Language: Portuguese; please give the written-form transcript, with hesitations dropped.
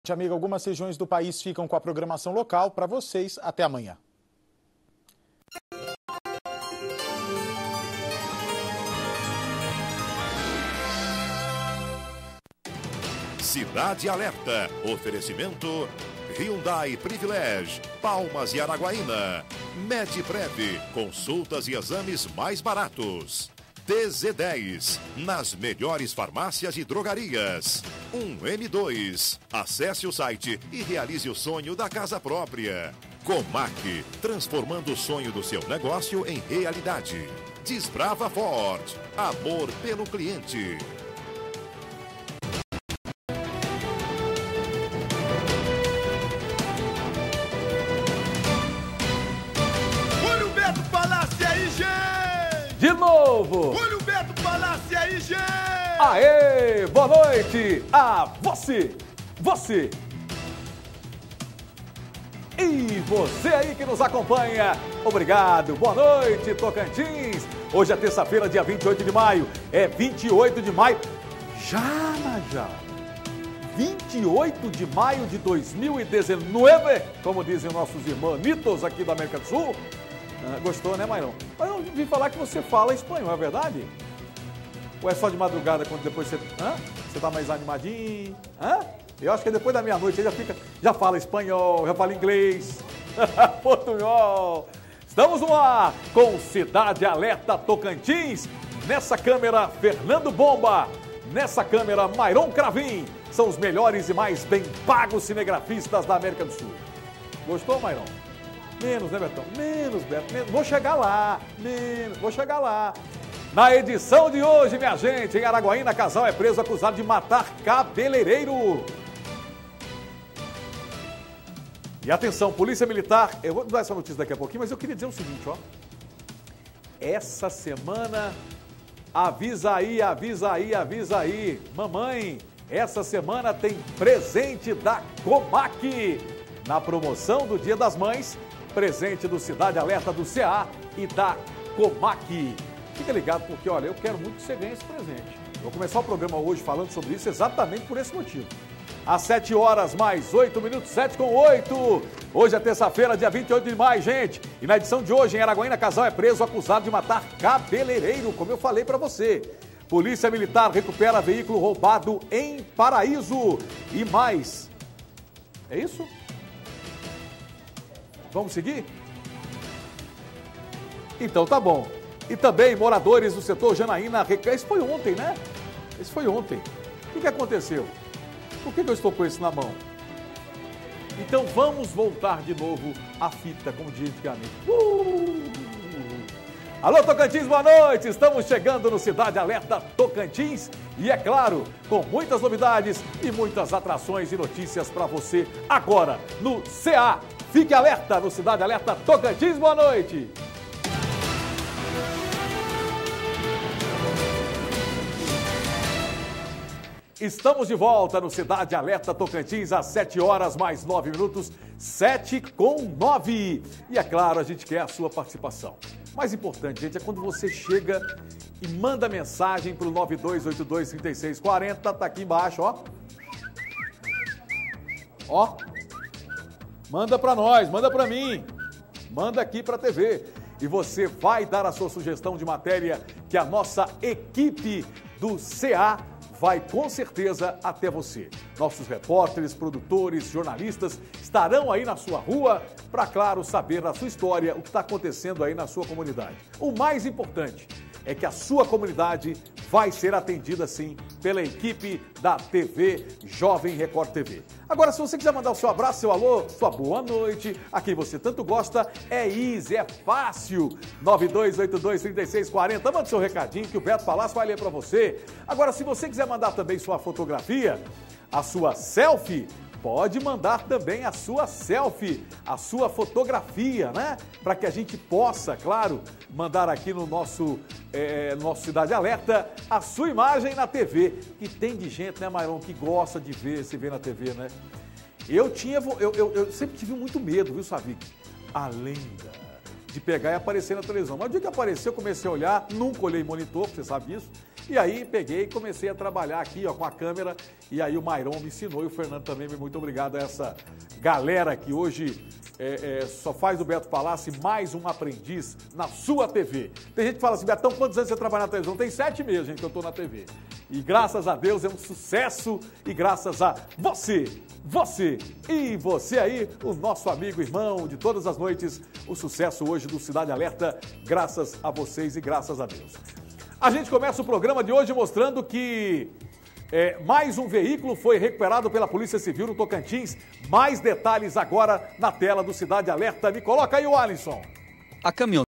Amigo, algumas regiões do país ficam com a programação local. Para vocês, até amanhã. Cidade Alerta. Oferecimento Hyundai Privilege, Palmas e Araguaína. Medprev, consultas e exames mais baratos. TZ10, nas melhores farmácias e drogarias. 1M2, acesse o site e realize o sonho da casa própria. Comac, transformando o sonho do seu negócio em realidade. Desbrava Ford, amor pelo cliente. Olha o Beto Palácio aí, gente! De novo! Olha o Beto Palácio aí, gente! Aê! Boa noite a você! Você! E você aí que nos acompanha, obrigado, boa noite, Tocantins. Hoje é terça-feira, dia 28 de maio, é 28 de maio, já, 28 de maio de 2019, como dizem nossos irmãos aqui da América do Sul. Gostou, né, Mairão? Mas eu ouvi falar que você fala espanhol, é verdade? Ou é só de madrugada, quando depois você tá mais animadinho? Eu acho que depois da meia-noite ele já fala espanhol, já fala inglês, portunhol. Estamos no ar com Cidade Alerta Tocantins. Nessa câmera, Fernando Bomba. Nessa câmera, Mairon Cravim. São os melhores e mais bem pagos cinegrafistas da América do Sul. Gostou, Mairon? Menos, né, Betão? Menos, Beto. Menos. Vou chegar lá. Na edição de hoje, minha gente, em Araguaína, casal é preso acusado de matar cabeleireiro. E atenção, Polícia Militar, eu vou dar essa notícia daqui a pouquinho, mas eu queria dizer o seguinte, ó. Essa semana, avisa aí, mamãe, essa semana tem presente da Comac. Na promoção do Dia das Mães, presente do Cidade Alerta do CA e da Comac. Fica ligado porque, olha, eu quero muito que você ganhe esse presente. Vou começar o programa hoje falando sobre isso exatamente por esse motivo. Às 7 horas, mais 8 minutos, 7:08. Hoje é terça-feira, dia 28 de maio, gente. E na edição de hoje, em Araguaína, casal é preso acusado de matar cabeleireiro, como eu falei pra você. Polícia Militar recupera veículo roubado em Paraíso. E mais. É isso? Vamos seguir? Então tá bom. E também moradores do setor Janaína... Isso foi ontem, né? Isso foi ontem. O que aconteceu? Por que eu estou com isso na mão? Então vamos voltar de novo à fita, como dizia antigamente. Alô, Tocantins, boa noite! Estamos chegando no Cidade Alerta Tocantins e, é claro, com muitas novidades e muitas atrações e notícias para você agora no CA. Fique alerta no Cidade Alerta Tocantins, boa noite! Estamos de volta no Cidade Alerta Tocantins às 7 horas mais 9 minutos, 7:09. E é claro, a gente quer a sua participação. O mais importante, gente, é quando você chega e manda mensagem para o 92823640, tá aqui embaixo, ó. Ó, manda para nós, manda para mim, manda aqui para a TV. E você vai dar a sua sugestão de matéria que a nossa equipe do CA vai com certeza até você. Nossos repórteres, produtores, jornalistas estarão aí na sua rua para, claro, saber da sua história, o que está acontecendo aí na sua comunidade. O mais importante é que a sua comunidade vai ser atendida, sim, pela equipe da TV Jovem Record TV. Agora, se você quiser mandar o seu abraço, seu alô, sua boa noite, a quem você tanto gosta, é easy, é fácil. 92823640, manda seu recadinho que o Beto Palácio vai ler para você. Agora, se você quiser mandar também sua fotografia, a sua selfie, pode mandar também a sua selfie, a sua fotografia, né? Para que a gente possa, claro, mandar aqui no nosso Cidade Alerta a sua imagem na TV. E tem de gente, né, Mairon, que gosta de ver, se ver na TV, né? Eu sempre tive muito medo, viu, Savic? Além de pegar e aparecer na televisão. Mas o dia que apareceu, eu comecei a olhar, nunca olhei monitor, você sabe disso, E aí peguei e comecei a trabalhar aqui, ó, com a câmera, e aí o Mairon me ensinou e o Fernando também. Muito obrigado a essa galera que hoje só faz do Beto Palácio mais um aprendiz na sua TV. Tem gente que fala assim, Betão, quantos anos você trabalha na televisão? Tem 7 meses, gente, que eu tô na TV. E graças a Deus é um sucesso e graças a você e você aí, o nosso amigo, irmão de todas as noites, o sucesso hoje do Cidade Alerta, graças a vocês e graças a Deus. A gente começa o programa de hoje mostrando que mais um veículo foi recuperado pela Polícia Civil no Tocantins. Mais detalhes agora na tela do Cidade Alerta. Me coloca aí o Alisson. A caminhonete